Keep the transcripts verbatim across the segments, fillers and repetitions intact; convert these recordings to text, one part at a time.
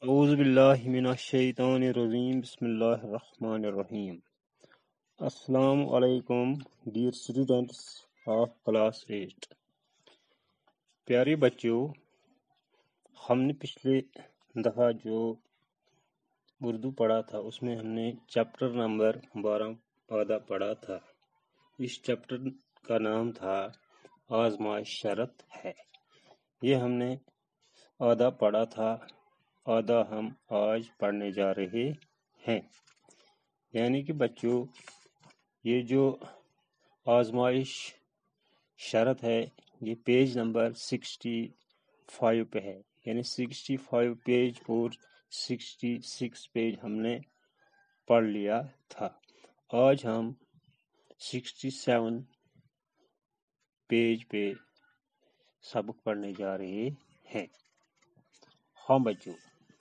اعوذ باللہ من الشیطان الرجیم بسم اللہ الرحمن الرحیم. السلام علیکم dear students of class eight. پیارے بچوں، ہم نے پچھلے دفعہ جو اردو پڑھا تھا اس میں ہم نے چیپٹر نمبر بارہ آدھا پڑھا تھا. اس چیپٹر کا نام تھا آزمائش شرط ہے. یہ ہم نے آدھا پڑھا تھا، آدھا ہم آج پڑھنے جا رہے ہیں. یعنی کہ بچوں، یہ جو آزمائش شرط ہے یہ پیج نمبر سکسٹی فائیو پہ ہے. یعنی سکسٹی فائیو پیج اور سکسٹی سکس پیج ہم نے پڑھ لیا تھا. آج ہم سکسٹی سیون پیج پہ سبق پڑھنے جا رہے ہیں. ہاں بچوں،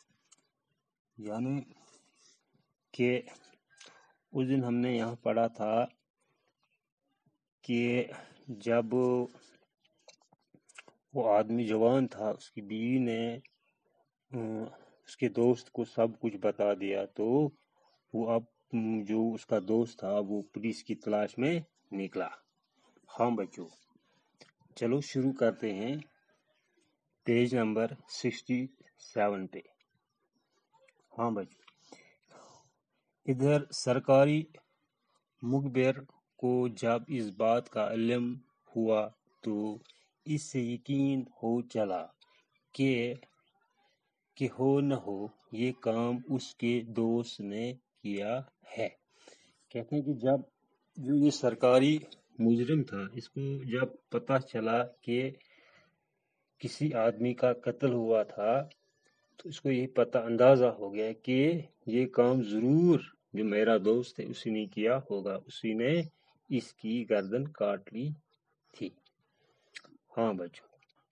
یعنی کہ اس دن ہم نے یہاں پڑھا تھا کہ جب وہ آدمی جوان تھا، اس کی بیوی نے اس کے دوست کو سب کچھ بتا دیا، تو وہ اب جو اس کا دوست تھا وہ پولیس کی تلاش میں نکلا. ہاں بچوں، چلو شروع کرتے ہیں پیج نمبر سکسٹی سیون پہ. ہاں بچوں، ادھر سرکاری مخبر کو جب اس بات کا علم ہوا تو اس سے یقین ہو چلا کہ کہ ہو نہ ہو یہ کام اس کے دوست نے کیا ہے. کہتے ہیں کہ جب جو یہ سرکاری مجرم تھا، اس کو جب پتہ چلا کہ کسی آدمی کا قتل ہوا تھا تو اس کو یہ پتہ اندازہ ہو گیا کہ یہ کام ضرور جو میرا دوست ہے اسی نے کیا ہوگا، اسی نے اس کی گردن کاٹ لی تھی. ہاں بچوں،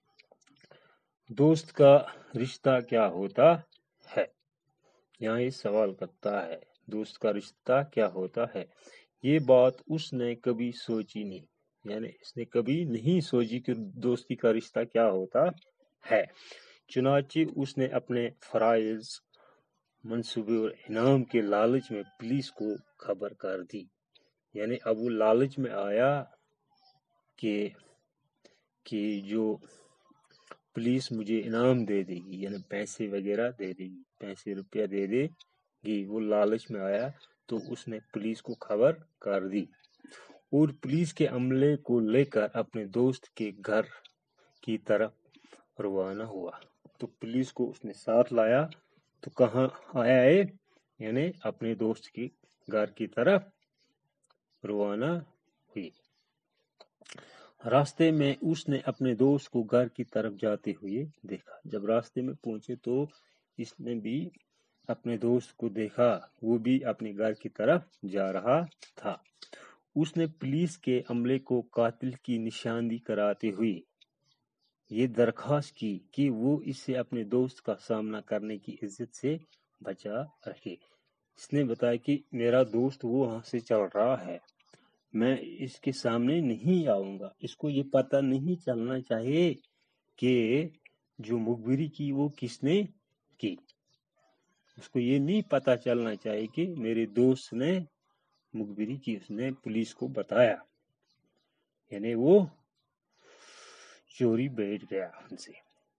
دوست کا رشتہ کیا ہوتا ہے؟ یہاں یہ سوال کرتا ہے، دوست کا رشتہ کیا ہوتا ہے؟ یہ بات اس نے کبھی سوچی نہیں. یعنی اس نے کبھی نہیں سوچی کہ دوستی کا رشتہ کیا ہوتا ہے. چنانچہ اس نے اپنے فرائض، منصوبے اور انعام کے لالچ میں پولیس کو خبر کر دی. یعنی اب وہ لالچ میں آیا کہ کہ جو پولیس مجھے انعام دے دے گی، یعنی پیسے وغیرہ دے دے گی، پیسے روپیہ دے دے گی. وہ لالچ میں آیا تو اس نے پولیس کو خبر کر دی اور پولیس کے عملے کو لے کر اپنے دوست کے گھر کی طرف روانہ ہوا. تو پولیس کو اس نے ساتھ لایا تو کہاں آیا ہے؟ یعنی اپنے دوست کے گھر کی طرف روانہ ہوئی. راستے میں اس نے اپنے دوست کو گھر کی طرف جاتے ہوئے دیکھا. جب راستے میں پہنچے تو اس نے بھی اپنے دوست کو دیکھا، وہ بھی اپنے گھر کی طرف جا رہا تھا. اس نے پولیس کے عملے کو قاتل کی نشاندہی کراتے ہوئے یہ درخواست کی کہ وہ اس سے اپنے دوست کا سامنا کرنے کی عزت سے بچا رکھے. اس نے بتایا کہ میرا دوست وہ وہاں سے چل رہا ہے، میں اس کے سامنے نہیں آؤں گا. اس کو یہ پتہ نہیں چلنا چاہیے کہ جو مخبری کی وہ کس نے کی. اس کو یہ نہیں پتہ چلنا چاہیے کہ میرے دوست نے مخبری کی. اس نے پولیس کو بتایا، یعنی وہ چوری بیٹھ گیا ان سے.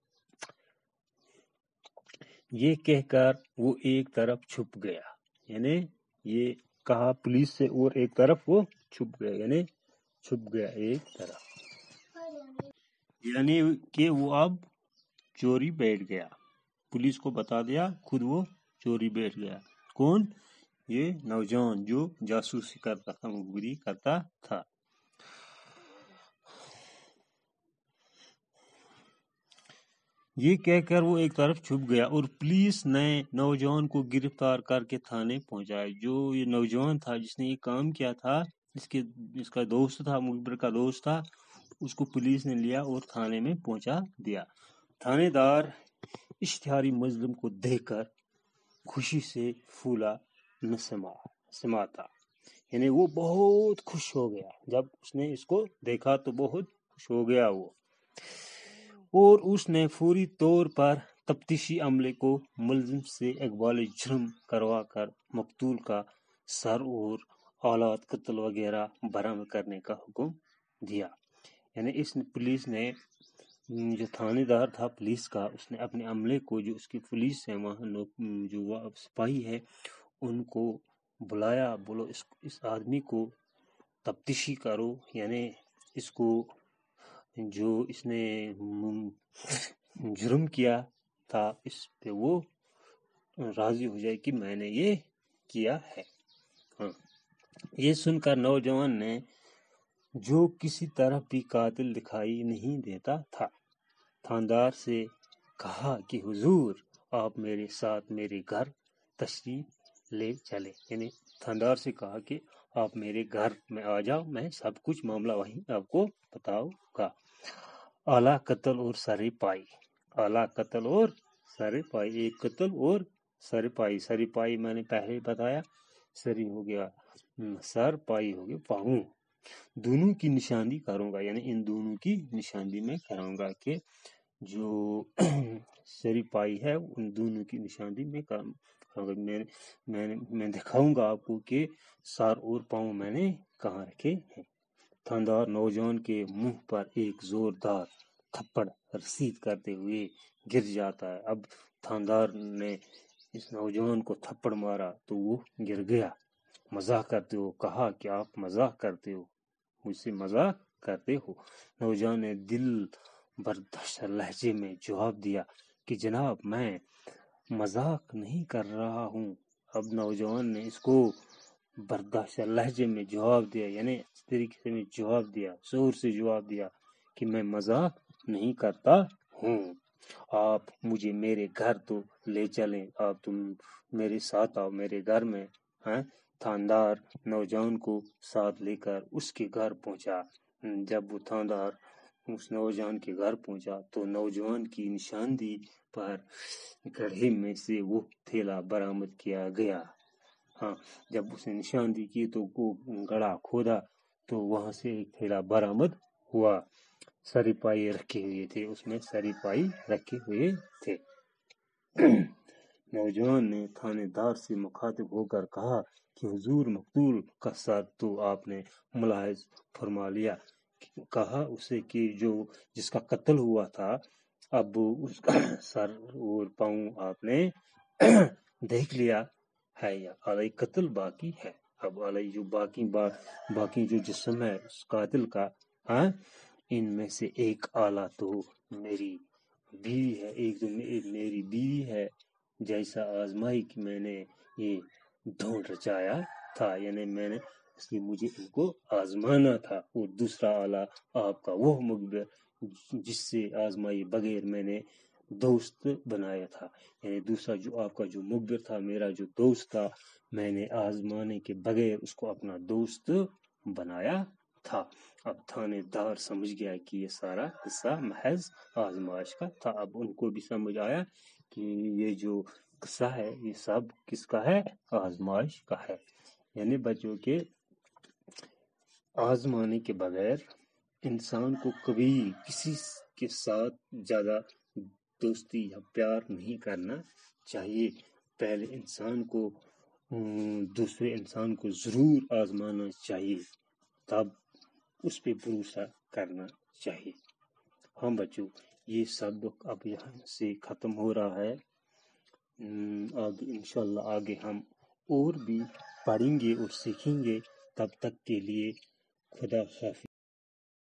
یہ کہہ کر وہ ایک طرف چھپ گیا. یعنی یہ کہا پولیس سے اور ایک طرف وہ چھپ گیا، یعنی چھپ گیا ایک طرف. یعنی کہ وہ اب چوری بیٹھ گیا. پولیس کو بتا دیا، خود وہ چوری بیٹھ گیا. کون؟ یہ نوجوان جو جاسوسی کرتا تھا، مخبری کرتا تھا. یہ کہہ کر وہ ایک طرف چھپ گیا اور پولیس نے نوجوان کو گرفتار کر کے تھانے پہنچایا. جو یہ نوجوان تھا جس نے یہ کام کیا تھا، اس کے اس کا دوست تھا، مخبر کا دوست تھا، اس کو پولیس نے لیا اور تھانے میں پہنچا دیا. تھانے دار اشتہاری مظلوم کو دیکھ کر خوشی سے پھولا نہ سما سماتا. یعنی وہ بہت خوش ہو گیا. جب اس نے اس کو دیکھا تو بہت خوش ہو گیا وہ، اور اس نے فوری طور پر तफ्तीशी अमले को मुलजिम से इकबाल जुर्म करवा कर मकतूल का सर और औलाद कत्ल वगैरह बरामद करने का हुक्म दिया। यानी इस पुलिस ने, जो थानेदार था पुलिस का, उसने अपने अमले को, जो उसकी पुलिस है वहाँ जो सिपाही है, उनको बुलाया, बोलो इस इस आदमी को तफ्तीशी करो, यानी इसको जो इसने जुर्म किया था इस पे वो राजी हो जाए कि मैंने ये किया है। हाँ, ये सुनकर नौजवान ने, जो किसी तरह भी कातिल दिखाई नहीं देता था, थानेदार से कहा कि हुजूर आप मेरे साथ मेरे घर तशरीफ ले चले। यानी थानेदार से कहा कि आप मेरे घर में आ जाओ, मैं सब कुछ मामला वहीं आपको बताऊंगा। आला कत्ल और सरिपाई। आला कत्ल और सरिपाई, एक कत्ल और सरिपाई। सरिपाई मैंने पहले बताया, सरी हो गया सर, पाई हो गया पाँव। दोनों की निशानी करूंगा, यानी इन दोनों की निशानी में करूंगा कि जो सरिपाई है उन दोनों की निशानी में करूंगा। मैं मैंने मैं दिखाऊंगा आपको कि सर और पाँव मैंने कहाँ रखे हैं। थानेदार नौजवान के मुंह पर एक जोरदार थप्पड़ रसीद करते हुए गिर जाता है। अब थानेदार ने इस नौजवान को थप्पड़ मारा तो वो गिर गया। मजाक करते हो, कहा कि आप मजाक करते हो, मुझसे मजाक करते हो। नौजवान ने दिल बर्दाश्त लहजे में जवाब दिया कि जनाब मैं मजाक नहीं कर रहा हूँ। अब नौजवान ने इसको बर्दाश्त लहजे में जवाब दिया, यानी इस तरीके से जवाब दिया, जोर से जवाब दिया कि मैं मजाक नहीं करता हूँ, आप मुझे मेरे घर तो ले चलें, आप तुम मेरे साथ आओ मेरे घर में। हैं? थानेदार नौजवान को साथ लेकर उसके घर पहुंचा। जब वो थानेदार उस नौजवान के घर पहुंचा तो नौजवान की निशानदी पर गड्ढे में से वो थैला बरामद किया गया। हाँ, जब उसने निशानदी की तो वो गड्ढा खोदा तो वहां से एक थैला बरामद हुआ। सरिपाई रखे हुए थे, उसमें सरिपाई रखे हुए थे। नौजवान ने थानेदार से मुखातिब होकर कहा कि हुजूर मकतूल का सर तो आपने मुलाहिज फरमा लिया। कहा उसे कि जो जिसका कत्ल हुआ था, अब उसका सर और पाँव आपने देख लिया है, या अलई कत्ल बाकी है। अब अलई जो बाकी बा, बाकी जो जिस्म है उस कातिल का, हाँ, इनमें से एक आला तो मेरी बीवी है, एक तो मेरी बीवी है, जैसा आजमाई कि मैंने ये ढोंढ रचाया था, यानी मैंने इसलिए मुझे इनको आजमाना था। और दूसरा आला आपका वो मुखबिर जिससे आजमाई बगैर मैंने दोस्त बनाया था, यानी दूसरा जो आपका जो मुखबिर था, मेरा जो दोस्त था, मैंने आजमाने के बगैर उसको अपना दोस्त बनाया था। अब थानेदार समझ गया कि ये सारा किस्सा महज आजमाइश का था। अब उनको भी समझ आया कि ये जो किस्सा है ये सब किसका है, आजमाइश का है। यानी बच्चों के आजमाने के बगैर इंसान को कभी किसी के साथ ज्यादा दोस्ती या प्यार नहीं करना चाहिए। पहले इंसान को दूसरे इंसान को जरूर आजमाना चाहिए, तब उस पे भरोसा करना चाहिए। हाँ बच्चों, ये सबक अब यहाँ से खत्म हो रहा है। आगे इंशाल्लाह आगे हम और भी पढ़ेंगे और सीखेंगे। तब तक के लिए खुदा हाफिज।